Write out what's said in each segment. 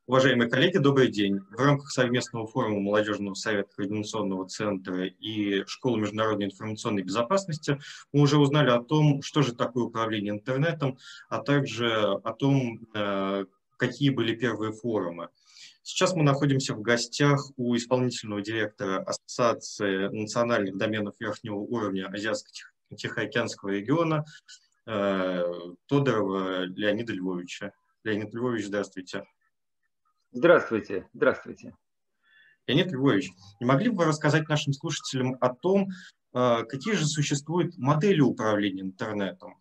Уважаемые коллеги, добрый день. В рамках совместного форума Молодежного совета Координационного центра и Школы международной информационной безопасности мы уже узнали о том, что же такое управление интернетом, а также о том, какие были первые форумы. Сейчас мы находимся в гостях у исполнительного директора Ассоциации национальных доменов верхнего уровня Азиатско-Тихоокеанского региона Тодорова Леонида Львовича. Леонид Львович, здравствуйте. Здравствуйте, здравствуйте. Леонид Львович, не могли бы вы рассказать нашим слушателям о том, какие же существуют модели управления интернетом?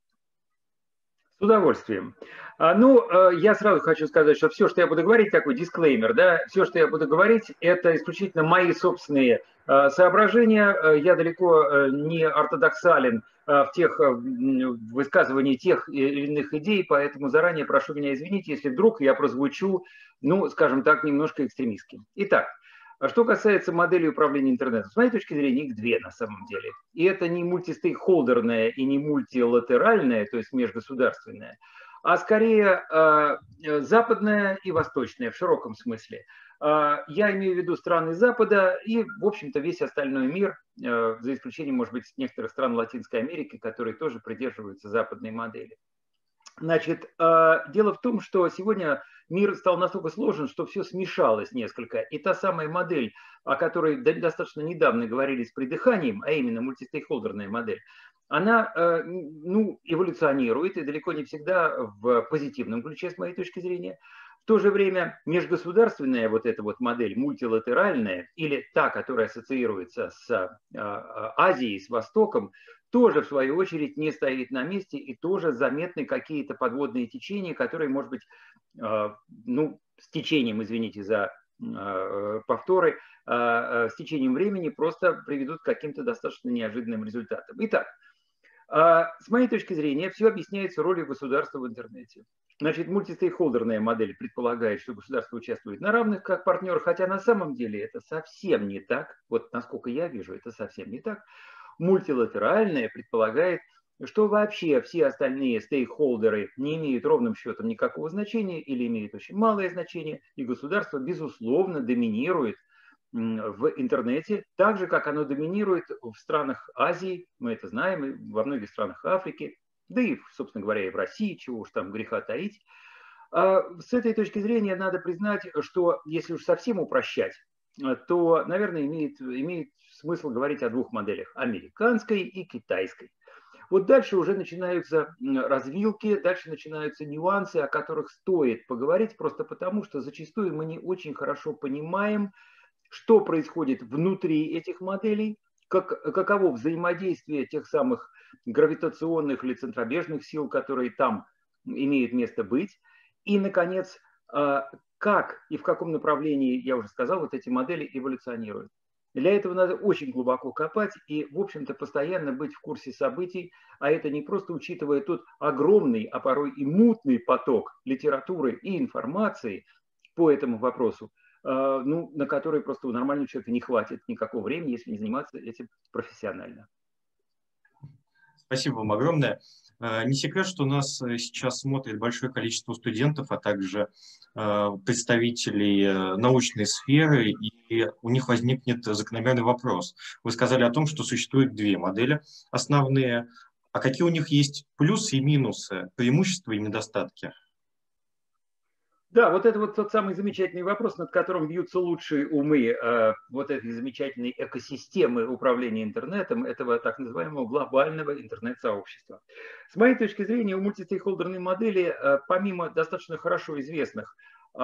С удовольствием. Я сразу хочу сказать, что все, что я буду говорить, такой дисклеймер, да, все, что я буду говорить, это исключительно мои собственные соображения. Я далеко не ортодоксален в высказывании тех или иных идей, поэтому заранее прошу меня извинить, если вдруг я прозвучу, скажем так, немножко экстремистски. Итак, что касается модели управления интернетом, с моей точки зрения, их две на самом деле. И это не мультистейкхолдерная и не мультилатеральная, то есть межгосударственная, а скорее западная и восточная в широком смысле. Я имею в виду страны Запада и, в общем-то, весь остальной мир, за исключением, может быть, некоторых стран Латинской Америки, которые тоже придерживаются западной модели. Значит, дело в том, что сегодня мир стал настолько сложен, что все смешалось несколько. И та самая модель, о которой достаточно недавно говорили с придыханием, а именно мультистейкхолдерная модель, она эволюционирует и далеко не всегда в позитивном ключе, с моей точки зрения. В то же время межгосударственная вот эта вот модель, мультилатеральная, или та, которая ассоциируется с Азией, с Востоком, тоже, в свою очередь, не стоит на месте, и тоже заметны какие-то подводные течения, которые, может быть, с течением, извините за повторы, с течением времени просто приведут к каким-то достаточно неожиданным результатам. Итак, с моей точки зрения, все объясняется ролью государства в интернете. Значит, мультистейкхолдерная модель предполагает, что государство участвует на равных как партнер, хотя на самом деле это совсем не так. Вот насколько я вижу, это совсем не так. Мультилатеральная предполагает, что вообще все остальные стейкхолдеры не имеют ровным счетом никакого значения или имеют очень малое значение, и государство, безусловно, доминирует в интернете, так же, как оно доминирует в странах Азии, мы это знаем, и во многих странах Африки, да и, собственно говоря, и в России, чего уж там греха таить. С этой точки зрения надо признать, что если уж совсем упрощать, то, наверное, имеет смысл говорить о двух моделях – американской и китайской. Вот дальше уже начинаются развилки, дальше начинаются нюансы, о которых стоит поговорить, просто потому что зачастую мы не очень хорошо понимаем, что происходит внутри этих моделей, каково взаимодействие тех самых гравитационных или центробежных сил, которые там имеют место быть. И, наконец, как и в каком направлении, я уже сказал, вот эти модели эволюционируют. Для этого надо очень глубоко копать и, в общем-то, постоянно быть в курсе событий, а это не просто учитывая тот огромный, а порой и мутный поток литературы и информации по этому вопросу, на который просто у нормального человека не хватит никакого времени, если не заниматься этим профессионально. Спасибо вам огромное. Не секрет, что нас сейчас смотрит большое количество студентов, а также представителей научной сферы, и у них возникнет закономерный вопрос. Вы сказали о том, что существует две модели основные. А какие у них есть плюсы и минусы, преимущества и недостатки? Да, вот это вот тот самый замечательный вопрос, над которым бьются лучшие умы вот этой замечательной экосистемы управления интернетом, этого так называемого глобального интернет-сообщества. С моей точки зрения, у мультистейкхолдерной модели, помимо достаточно хорошо известных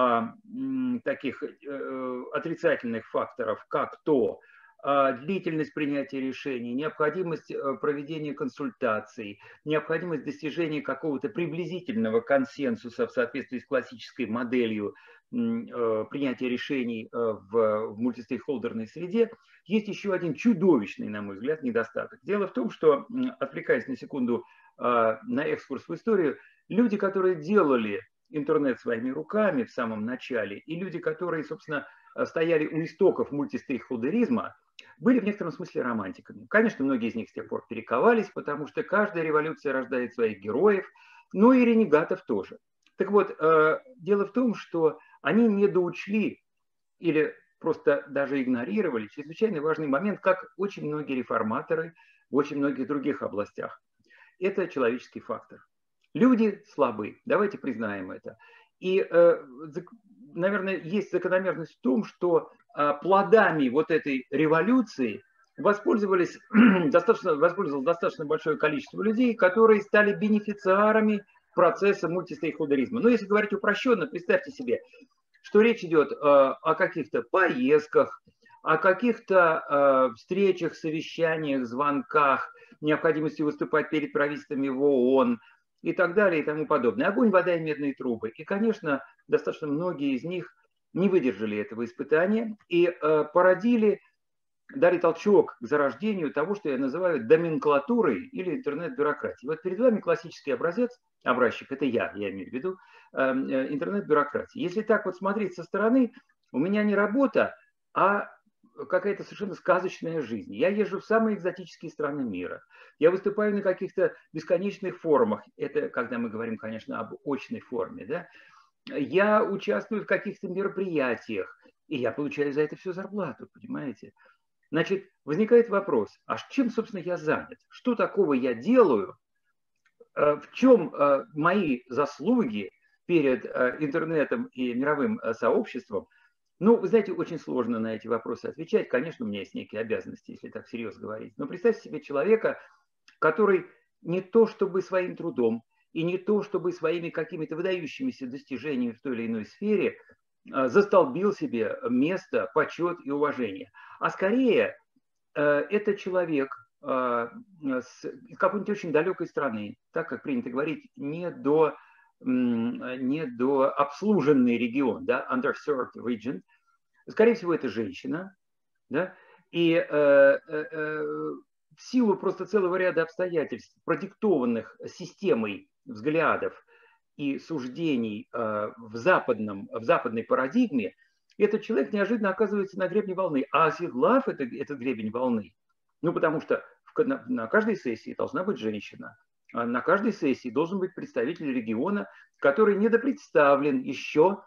таких отрицательных факторов, как то, длительность принятия решений, необходимость проведения консультаций, необходимость достижения какого-то приблизительного консенсуса в соответствии с классической моделью принятия решений в мультистейкхолдерной среде, есть еще один чудовищный, на мой взгляд, недостаток. Дело в том, что, отвлекаясь на секунду на экскурс в историю, люди, которые делали интернет своими руками в самом начале, и люди, которые, собственно, стояли у истоков мультистейкхолдеризма, были в некотором смысле романтиками. Конечно, многие из них с тех пор перековались, потому что каждая революция рождает своих героев, но и ренегатов тоже. Так вот, дело в том, что они недоучли или просто даже игнорировали чрезвычайно важный момент, как очень многие реформаторы в очень многих других областях. Это человеческий фактор. Люди слабы, давайте признаем это. И, наверное, есть закономерность в том, что плодами вот этой революции воспользовалось достаточно большое количество людей, которые стали бенефициарами процесса мультистейкхолдеризма. Но если говорить упрощенно, представьте себе, что речь идет о каких-то поездках, о каких-то встречах, совещаниях, звонках, необходимости выступать перед правительствами в ООН и так далее и тому подобное. Огонь, вода и медные трубы. И, конечно, достаточно многие из них не выдержали этого испытания и дали толчок к зарождению того, что я называю номенклатурой или интернет-бюрократией. Вот перед вами классический образчик, это я имею в виду, интернет-бюрократии. Если так вот смотреть со стороны, у меня не работа, а какая-то совершенно сказочная жизнь. Я езжу в самые экзотические страны мира. Я выступаю на каких-то бесконечных форумах. Это когда мы говорим, конечно, об очной форме. Да? Я участвую в каких-то мероприятиях, и я получаю за это всю зарплату, понимаете? Значит, возникает вопрос, а чем, собственно, я занят? Что такого я делаю? В чем мои заслуги перед интернетом и мировым сообществом? Ну, вы знаете, очень сложно на эти вопросы отвечать. Конечно, у меня есть некие обязанности, если так серьезно говорить. Но представьте себе человека, который не то чтобы своим трудом и не то чтобы своими какими-то выдающимися достижениями в той или иной сфере застолбил себе место, почет и уважение. А скорее, это человек из какой-нибудь очень далекой страны, так как принято говорить, не до обслуженный регион, да, underserved region. Скорее всего, это женщина, да, и в силу просто целого ряда обстоятельств, продиктованных системой взглядов и суждений в западной парадигме, этот человек неожиданно оказывается на гребне волны. А оседлав этот гребень волны, ну, потому что на каждой сессии должна быть женщина, на каждой сессии должен быть представитель региона, который недопредставлен еще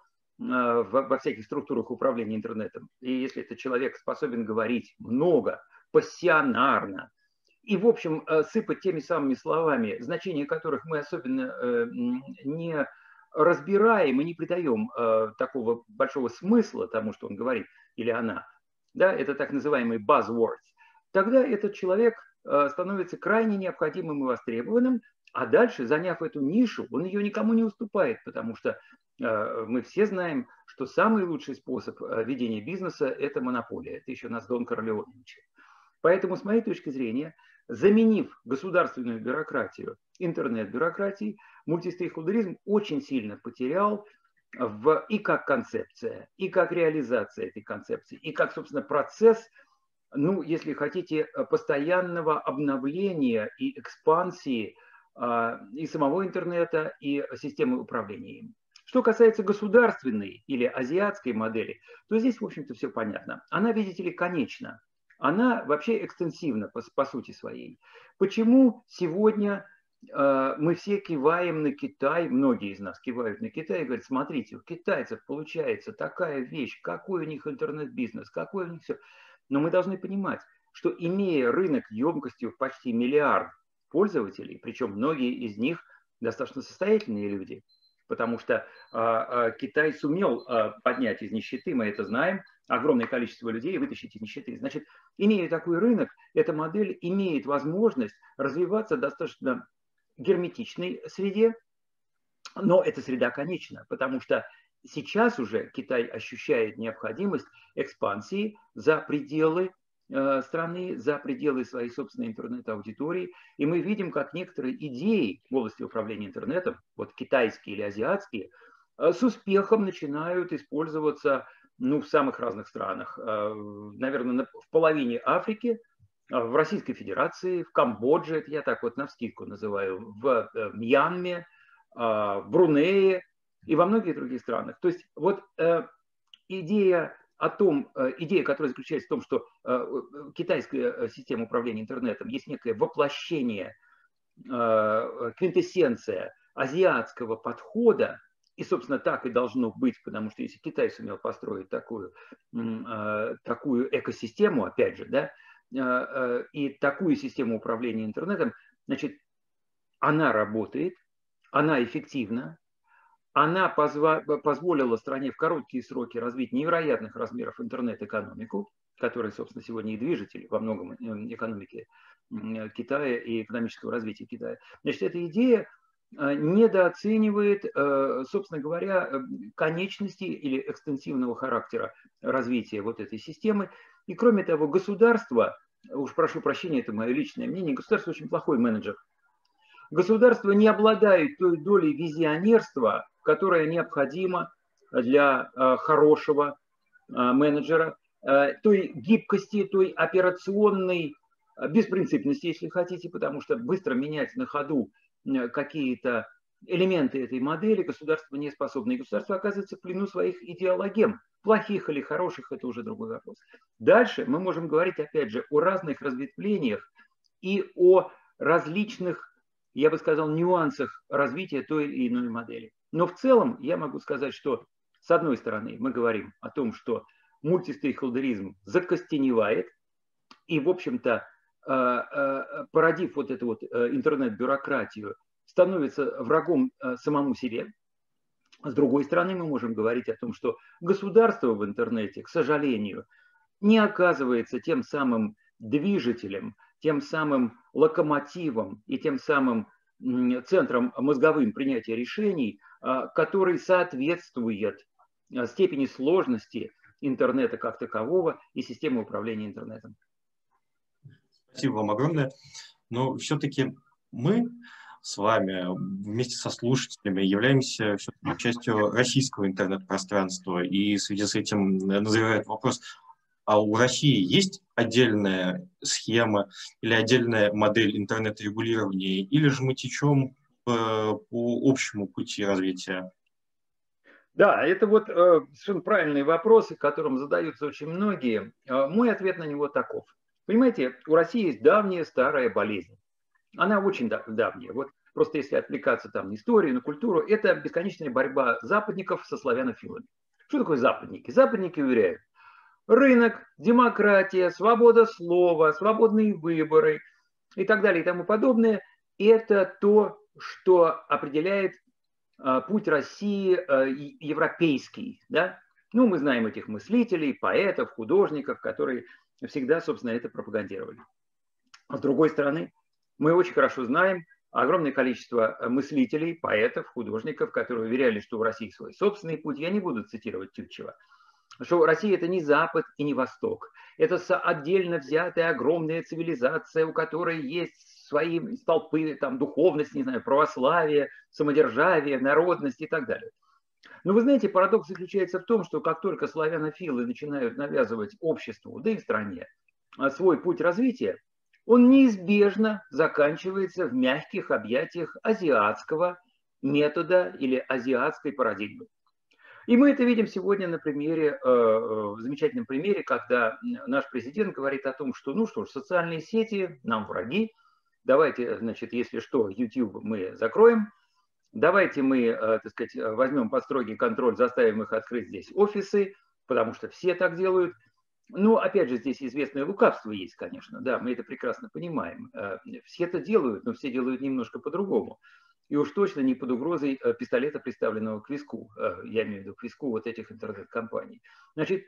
во всяких структурах управления интернетом. И если этот человек способен говорить много, пассионарно, и, в общем, сыпать теми самыми словами, значение которых мы особенно не разбираем и не придаем такого большого смысла тому, что он говорит, или она, да, это так называемые buzzwords, тогда этот человек становится крайне необходимым и востребованным, а дальше, заняв эту нишу, он ее никому не уступает, потому что мы все знаем, что самый лучший способ ведения бизнеса – это монополия. Это еще нас Дон Корлеоне учил. Поэтому, с моей точки зрения, заменив государственную бюрократию интернет-бюрократией, мультистейкхолдеризм очень сильно потерял и как концепция, и как реализация этой концепции, и как, собственно, процесс, ну, если хотите, постоянного обновления и экспансии и самого интернета, и системы управления им. Что касается государственной или азиатской модели, то здесь, в общем-то, все понятно. Она, видите ли, конечна. Она вообще экстенсивна по сути своей. Почему сегодня мы все киваем на Китай, многие из нас кивают на Китай и говорят, смотрите, у китайцев получается такая вещь, какой у них интернет-бизнес, какой у них все. Но мы должны понимать, что имея рынок емкостью в почти миллиард пользователей, причем многие из них достаточно состоятельные люди, потому что Китай сумел поднять из нищеты, мы это знаем, огромное количество людей вытащить из нищеты. Значит, имея такой рынок, эта модель имеет возможность развиваться в достаточно герметичной среде, но эта среда конечна, потому что сейчас уже Китай ощущает необходимость экспансии за пределы страны, за пределы своей собственной интернет-аудитории. И мы видим, как некоторые идеи в области управления интернетом, вот китайские или азиатские, с успехом начинают использоваться в самых разных странах. Наверное, в половине Африки, в Российской Федерации, в Камбодже, это я так вот навскидку называю, в Мьянме, в Брунее и во многих других странах. То есть вот идея, которая заключается в том, что китайская система управления интернетом есть некое воплощение, квинтэссенция азиатского подхода, И, собственно, так и должно быть, потому что если Китай сумел построить такую экосистему, опять же, да, и такую систему управления интернетом, значит, она работает, она эффективна, она позволила стране в короткие сроки развить невероятных размеров интернет-экономику, которая, собственно, сегодня и движитель во многом экономики Китая и экономического развития Китая. Значит, эта идея недооценивает, собственно говоря, конечности или экстенсивного характера развития вот этой системы. И кроме того, государство, уж прошу прощения, это мое личное мнение, государство очень плохой менеджер. Государство не обладает той долей визионерства, которая необходима для хорошего менеджера, той гибкости, той операционной беспринципности, если хотите, потому что быстро менять на ходу какие-то элементы этой модели государство не способно. И государство оказывается в плену своих идеологем. Плохих или хороших – это уже другой вопрос. Дальше мы можем говорить, опять же, о разных разветвлениях и о различных, я бы сказал, нюансах развития той или иной модели. Но в целом я могу сказать, что с одной стороны мы говорим о том, что мультистейкхолдеризм закостеневает и, в общем-то, породив вот эту вот интернет-бюрократию, становится врагом самому себе. С другой стороны, мы можем говорить о том, что государство в интернете, к сожалению, не оказывается тем самым движителем, тем самым локомотивом и тем самым центром мозговым принятия решений, который соответствует степени сложности интернета как такового и системы управления интернетом. Спасибо вам огромное. Но все-таки мы с вами вместе со слушателями являемся частью российского интернет-пространства. И в связи с этим назревает вопрос, а у России есть отдельная схема или отдельная модель интернет-регулирования, или же мы течем по общему пути развития? Да, это вот совершенно правильные вопросы, которым задаются очень многие. Мой ответ на него таков. Понимаете, у России есть давняя старая болезнь. Она очень давняя. Вот просто если отвлекаться там на историю, на культуру, это бесконечная борьба западников со славянофилами. Что такое западники? Западники уверяют, рынок, демократия, свобода слова, свободные выборы и так далее и тому подобное – это то, что определяет путь России европейский. Да? Ну, мы знаем этих мыслителей, поэтов, художников, которые всегда, собственно, это пропагандировали. А с другой стороны, мы очень хорошо знаем огромное количество мыслителей, поэтов, художников, которые уверяли, что у России свой собственный путь. Я не буду цитировать Тютчева. Что Россия – это не Запад и не Восток. Это отдельно взятая огромная цивилизация, у которой есть свои столпы, там, духовность, не знаю, православие, самодержавие, народность и так далее. Но вы знаете, парадокс заключается в том, что как только славянофилы начинают навязывать обществу, да и стране, свой путь развития, он неизбежно заканчивается в мягких объятиях азиатского метода или азиатской парадигмы. И мы это видим сегодня на примере, замечательном примере, когда наш президент говорит о том, что, ну что ж, социальные сети нам враги, давайте, значит, если что, YouTube мы закроем, давайте мы, так сказать, возьмем под строгий контроль, заставим их открыть здесь офисы, потому что все так делают. Ну, опять же, здесь известное лукавство есть, конечно, да, мы это прекрасно понимаем. Все это делают, но все делают немножко по-другому. И уж точно не под угрозой пистолета, приставленного к виску. Я имею в виду к виску вот этих интернет-компаний. Значит,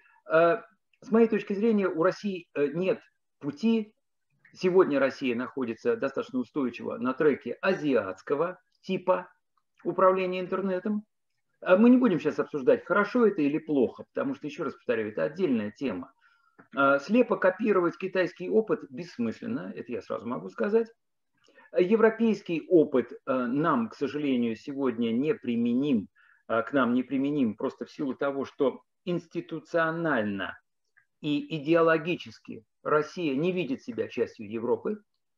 с моей точки зрения, у России нет пути. Сегодня Россия находится достаточно устойчиво на треке азиатского типа управления интернетом. Мы не будем сейчас обсуждать, хорошо это или плохо, потому что, еще раз повторяю, это отдельная тема. Слепо копировать китайский опыт бессмысленно, это я сразу могу сказать. Европейский опыт нам, к сожалению, сегодня не применим, к нам не применим просто в силу того, что институционально и идеологически Россия не видит себя частью Европы.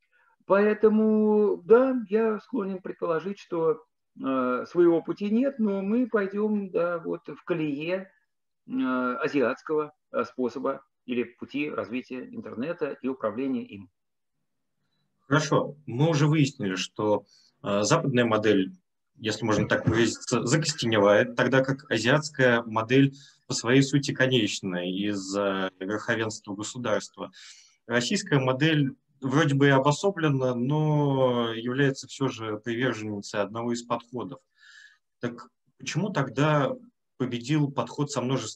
Поэтому, да, я склонен предположить, что своего пути нет, но мы пойдем, да, вот в колее азиатского способа или пути развития интернета и управления им. Хорошо, мы уже выяснили, что западная модель если можно так выразиться, закостеневает, тогда как азиатская модель по своей сути конечная из-за верховенства государства. Российская модель вроде бы и обособлена, но является все же приверженницей одного из подходов. Так почему тогда победил подход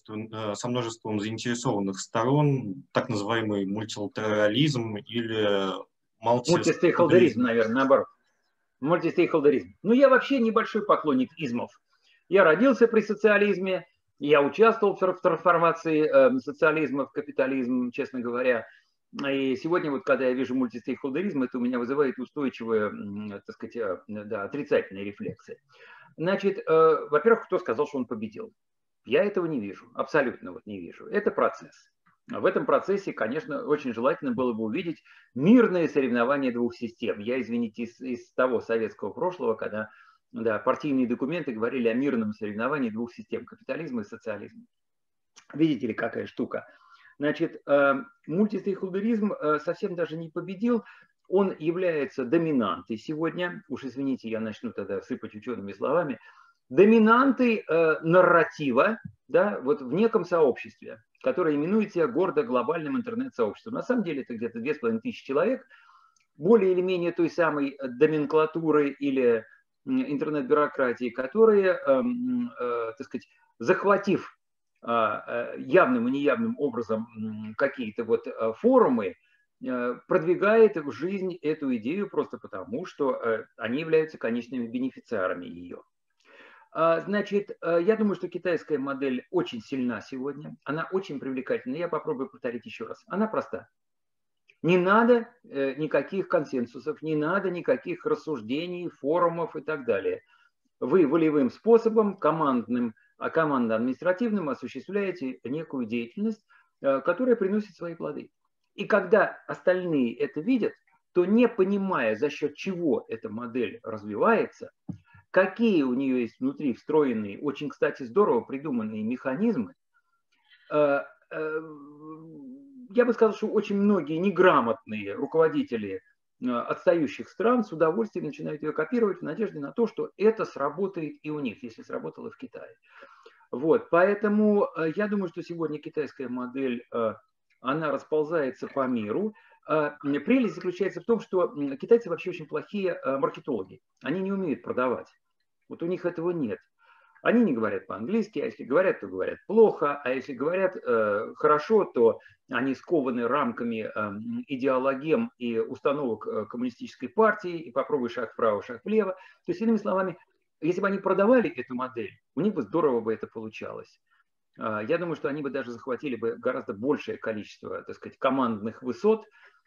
со множеством заинтересованных сторон, так называемый мультилатерализм или Мультистейкхолдеризм, наверное, наоборот. Мультистейкхолдеризм. Ну, я вообще небольшой поклонник измов. Я родился при социализме, я участвовал в трансформации социализма в капитализм, честно говоря. И сегодня, вот, когда я вижу мультистейкхолдеризм, это у меня вызывает устойчивые, так сказать, да, отрицательные рефлексы. Значит, во-первых, кто сказал, что он победил? Я этого не вижу, абсолютно вот не вижу. Это процесс. В этом процессе, конечно, очень желательно было бы увидеть мирное соревнование двух систем. Я, извините, из того советского прошлого, когда да, партийные документы говорили о мирном соревновании двух систем, капитализма и социализма. Видите ли, какая штука? Значит, мультистейкхолдеризм совсем даже не победил. Он является доминантой сегодня. Уж извините, я начну тогда сыпать учеными словами. Доминантой нарратива, да, вот в неком сообществе, которое именует себя гордо глобальным интернет-сообществом. На самом деле это где-то 2500 человек, более или менее той самой номенклатуры или интернет-бюрократии, которые, так сказать, захватив явным и неявным образом какие-то вот форумы, продвигает в жизнь эту идею просто потому, что они являются конечными бенефициарами ее. Значит, я думаю, что китайская модель очень сильна сегодня, она очень привлекательна. Я попробую повторить еще раз. Она проста. Не надо никаких консенсусов, не надо никаких рассуждений, форумов и так далее. Вы волевым способом, командно-административным осуществляете некую деятельность, которая приносит свои плоды. И когда остальные это видят, то не понимая, за счет чего эта модель развивается, какие у нее есть внутри встроенные, очень, кстати, здорово придуманные механизмы, я бы сказал, что очень многие неграмотные руководители отстающих стран с удовольствием начинают ее копировать в надежде на то, что это сработает и у них, если сработало в Китае. Вот, поэтому я думаю, что сегодня китайская модель, она расползается по миру. Прелесть заключается в том, что китайцы вообще очень плохие маркетологи. Они не умеют продавать. Вот у них этого нет. Они не говорят по-английски, а если говорят, то говорят плохо, а если говорят хорошо, то они скованы рамками идеологем и установок коммунистической партии, и попробуй шаг вправо, шаг влево. То есть, иными словами, если бы они продавали эту модель, у них бы здорово бы это получалось. Я думаю, что они бы даже захватили бы гораздо большее количество, так сказать, командных высот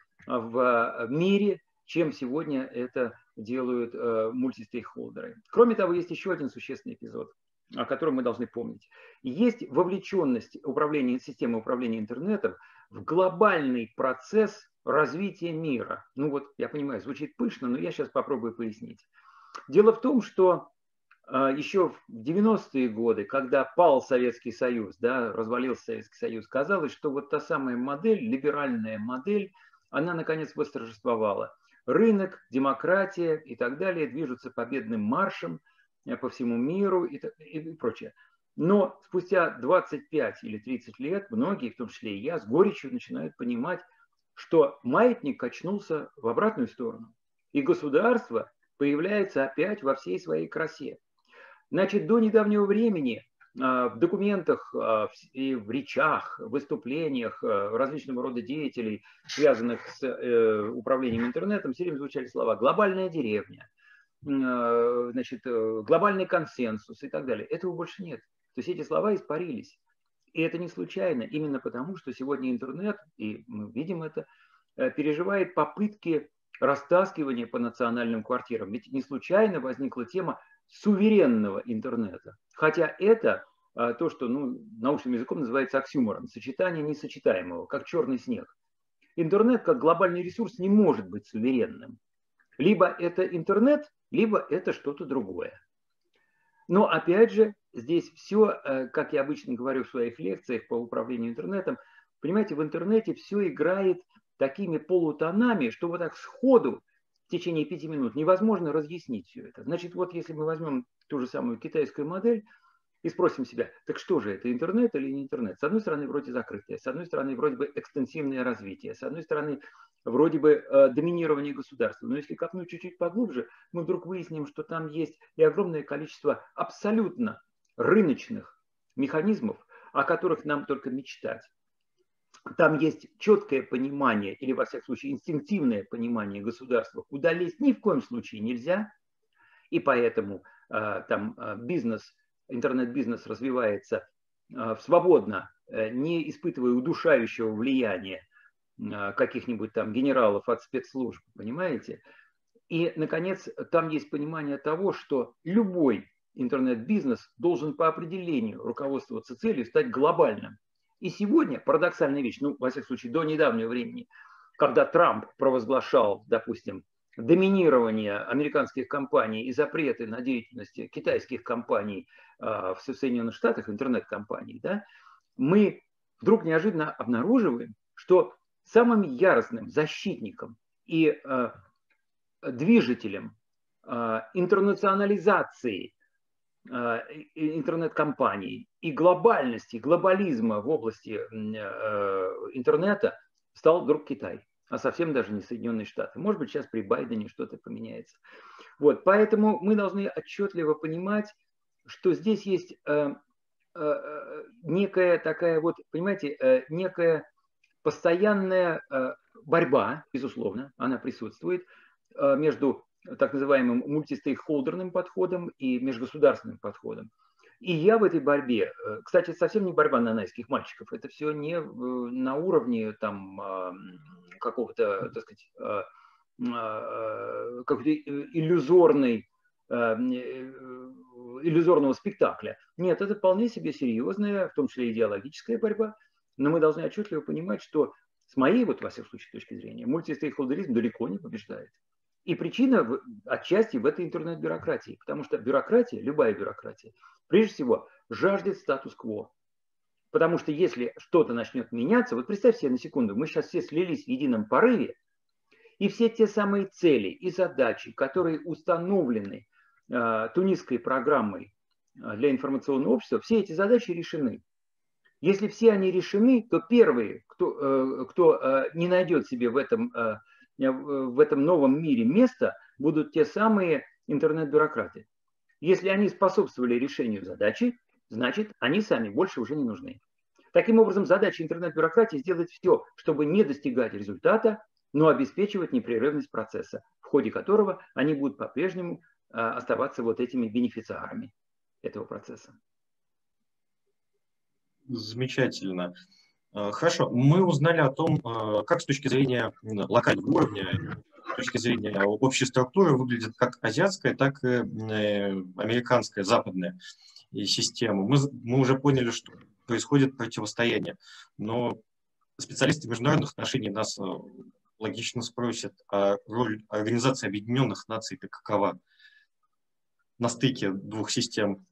в мире, чем сегодня это делают мультистейкхолдеры. Кроме того, есть еще один существенный эпизод, о котором мы должны помнить. Есть вовлеченность системы управления интернетом в глобальный процесс развития мира. Ну вот, я понимаю, звучит пышно, но я сейчас попробую пояснить. Дело в том, что еще в 90-е годы, когда пал Советский Союз, да, развалился Советский Союз, казалось, что вот та самая модель, либеральная модель, она наконец восторжествовала. Рынок, демократия и так далее движутся победным маршем по всему миру и прочее. Но спустя 25 или 30 лет многие, в том числе и я, с горечью начинают понимать, что маятник качнулся в обратную сторону. И государство появляется опять во всей своей красе. Значит, до недавнего времени в документах и в речах, выступлениях различного рода деятелей, связанных с управлением интернетом, все время звучали слова «глобальная деревня», значит, глобальный консенсус и так далее. Этого больше нет. То есть эти слова испарились. И это не случайно, именно потому, что сегодня интернет, и мы видим это, переживает попытки растаскивания по национальным квартирам. Ведь не случайно возникла тема суверенного интернета. Хотя это то, что научным языком называется оксюморон, сочетание несочетаемого, как черный снег. Интернет как глобальный ресурс не может быть суверенным. Либо это интернет, либо это что-то другое. Но опять же, здесь все, как я обычно говорю в своих лекциях по управлению интернетом, понимаете, в интернете все играет такими полутонами, что вот так сходу течение 5 минут невозможно разъяснить все это. Значит, вот если мы возьмем ту же самую китайскую модель и спросим себя, так что же это, интернет или не интернет? С одной стороны, вроде закрытое, с одной стороны, вроде бы экстенсивное развитие, с одной стороны, вроде бы доминирование государства. Но если копнуть чуть-чуть поглубже, мы вдруг выясним, что там есть и огромное количество абсолютно рыночных механизмов, о которых нам только мечтать. Там есть четкое понимание, или, во всяком случае, инстинктивное понимание государства, куда лезть ни в коем случае нельзя, и поэтому там бизнес, интернет-бизнес развивается свободно, не испытывая удушающего влияния каких-нибудь там генералов от спецслужб, понимаете? И, наконец, там есть понимание того, что любой интернет-бизнес должен по определению руководствоваться целью стать глобальным. И сегодня парадоксальная вещь, ну, во всяком случае, до недавнего времени, когда Трамп провозглашал, допустим, доминирование американских компаний и запреты на деятельность китайских компаний в Соединенных Штатах, интернет-компаний, да, мы вдруг неожиданно обнаруживаем, что самым яростным защитником и движителем интернационализации интернет-компаний и глобальности, глобализма в области интернета стал вдруг Китай, а совсем даже не Соединенные Штаты. Может быть, сейчас при Байдене что-то поменяется. Вот, поэтому мы должны отчетливо понимать, что здесь есть некая такая вот, понимаете, некая постоянная борьба, безусловно, она присутствует между так называемым мультистейкхолдерным подходом и межгосударственным подходом. И я в этой борьбе, кстати, совсем не борьба нанайских мальчиков, это все не на уровне там какого-то, так сказать, какой-то иллюзорного спектакля. Нет, это вполне себе серьезная, в том числе идеологическая борьба, но мы должны отчетливо понимать, что с моей, вот во всяком случае, точки зрения, мультистейкхолдеризм далеко не побеждает. И причина отчасти в этой интернет-бюрократии, потому что бюрократия, любая бюрократия, прежде всего жаждет статус-кво. Потому что если что-то начнет меняться, вот представьте себе на секунду, мы сейчас все слились в едином порыве, и все те самые цели и задачи, которые установлены тунисской программой для информационного общества, все эти задачи решены. Если все они решены, то первые, кто не найдет себе в этом новом мире место, будут те самые интернет-бюрократы. Если они способствовали решению задачи, значит, они сами больше уже не нужны. Таким образом, задача интернет-бюрократии сделать все, чтобы не достигать результата, но обеспечивать непрерывность процесса, в ходе которого они будут по-прежнему оставаться вот этими бенефициарами этого процесса. Замечательно. Хорошо, мы узнали о том, как с точки зрения локального уровня, с точки зрения общей структуры выглядит как азиатская, так и американская, западная система. Мы уже поняли, что происходит противостояние, но специалисты международных отношений нас логично спросят, а роль Организации Объединенных Наций какова на стыке двух систем?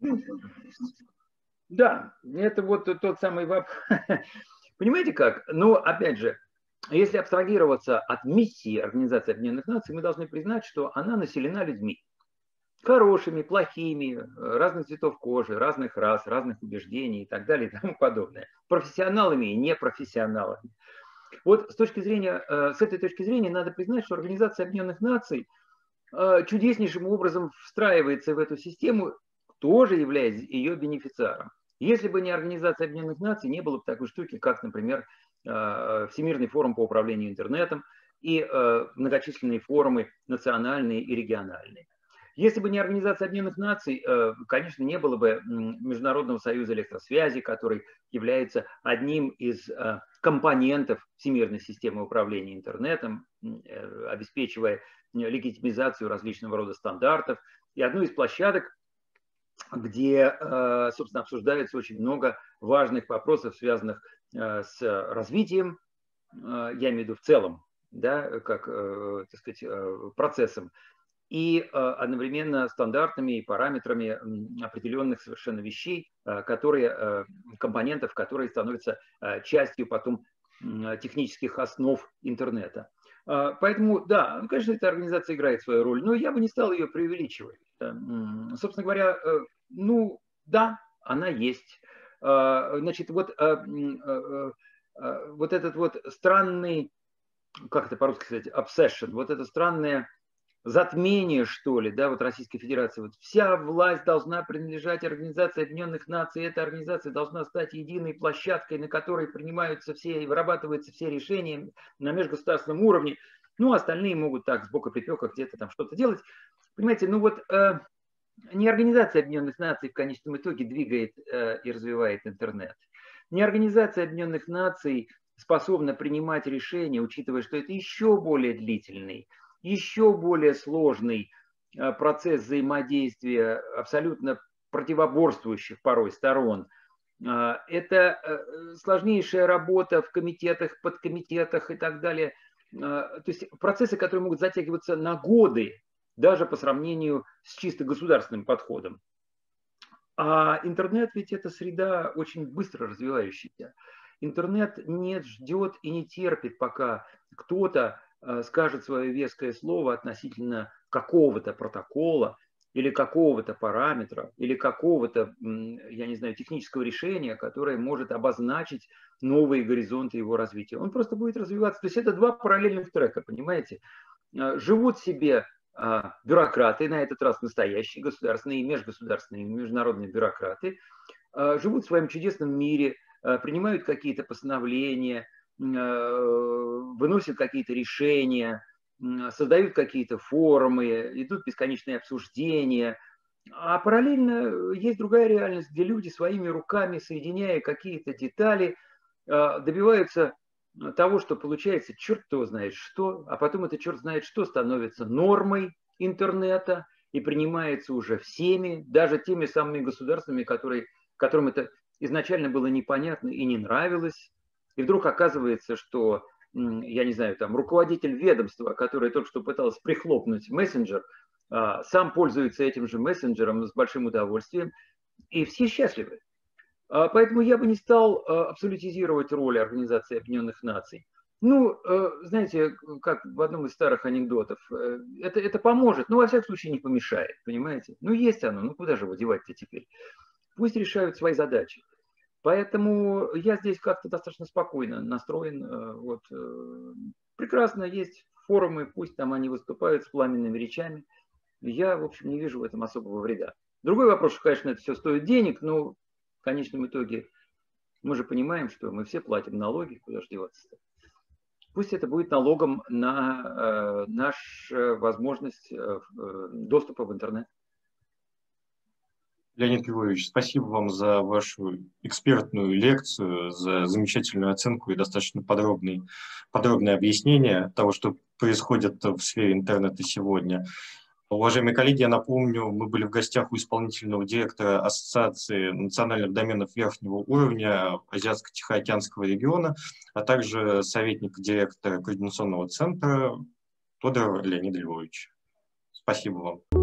Да, это вот тот самый вопрос. Понимаете как? Ну, опять же, если абстрагироваться от миссии Организации Объединенных Наций, мы должны признать, что она населена людьми. Хорошими, плохими, разных цветов кожи, разных рас, разных убеждений и так далее и тому подобное. Профессионалами и непрофессионалами. Вот с этой точки зрения надо признать, что Организация Объединенных Наций чудеснейшим образом встраивается в эту систему, тоже являясь ее бенефициаром. Если бы не Организация Объединенных Наций, не было бы такой штуки, как, например, Всемирный форум по управлению интернетом и многочисленные форумы национальные и региональные. Если бы не Организация Объединенных Наций, конечно, не было бы Международного союза электросвязи, который является одним из компонентов всемирной системы управления интернетом, обеспечивая легитимизацию различного рода стандартов. И одной из площадок, где, собственно, обсуждается очень много важных вопросов, связанных с развитием, я имею в виду в целом, да, как, так сказать, процессом, и одновременно стандартами и параметрами определенных совершенно вещей, компонентов, которые становятся частью потом технических основ интернета. Поэтому, да, ну, конечно, эта организация играет свою роль, но я бы не стал ее преувеличивать. Собственно говоря, ну, да, она есть. Значит, вот этот вот странный, как это по-русски сказать, obsession, вот это странное затмение, что ли, да, вот Российской Федерации. Вот вся власть должна принадлежать Организации Объединенных Наций, эта организация должна стать единой площадкой, на которой принимаются все и вырабатываются все решения на межгосударственном уровне. Ну, остальные могут так, с боку припека где-то там что-то делать. Понимаете, ну вот не Организация Объединенных Наций в конечном итоге двигает и развивает интернет. Не Организация Объединенных Наций способна принимать решения, учитывая, что это еще более длительный, еще более сложный процесс взаимодействия абсолютно противоборствующих порой сторон. Это сложнейшая работа в комитетах, подкомитетах и так далее. То есть процессы, которые могут затягиваться на годы, даже по сравнению с чисто государственным подходом. А интернет ведь это среда очень быстро развивающаяся. Интернет не ждет и не терпит, пока кто-то скажет свое веское слово относительно какого-то протокола или какого-то параметра, или какого-то, я не знаю, технического решения, которое может обозначить новые горизонты его развития. Он просто будет развиваться. То есть это два параллельных трека, понимаете? Живут себе бюрократы, на этот раз настоящие государственные, межгосударственные, международные бюрократы, живут в своем чудесном мире, принимают какие-то постановления, выносят какие-то решения, создают какие-то форумы, идут бесконечные обсуждения. А параллельно есть другая реальность, где люди своими руками, соединяя какие-то детали, добиваются того, что получается черт кто знает что, а потом это черт знает что становится нормой интернета и принимается уже всеми, даже теми самыми государствами, которым это изначально было непонятно и не нравилось. И вдруг оказывается, что, я не знаю, там руководитель ведомства, который только что пытался прихлопнуть мессенджер, сам пользуется этим же мессенджером с большим удовольствием, и все счастливы. Поэтому я бы не стал абсолютизировать роль Организации Объединенных Наций. Ну, знаете, как в одном из старых анекдотов, это поможет, но во всяком случае не помешает, понимаете? Ну, есть оно, ну куда же его девать-то теперь? Пусть решают свои задачи. Поэтому я здесь как-то достаточно спокойно настроен. Вот. Прекрасно есть форумы, пусть там они выступают с пламенными речами. Я, в общем, не вижу в этом особого вреда. Другой вопрос, что, конечно, это все стоит денег, но в конечном итоге мы же понимаем, что мы все платим налоги, куда же деваться-то. Пусть это будет налогом на нашу возможность доступа в интернет. Леонид Григорьевич, спасибо вам за вашу экспертную лекцию, за замечательную оценку и достаточно подробное объяснение того, что происходит в сфере интернета сегодня. Уважаемые коллеги, я напомню, мы были в гостях у исполнительного директора Ассоциации национальных доменов верхнего уровня Азиатско-Тихоокеанского региона, а также советника директора Координационного центра Тодорова Леонида Львовича. Спасибо вам.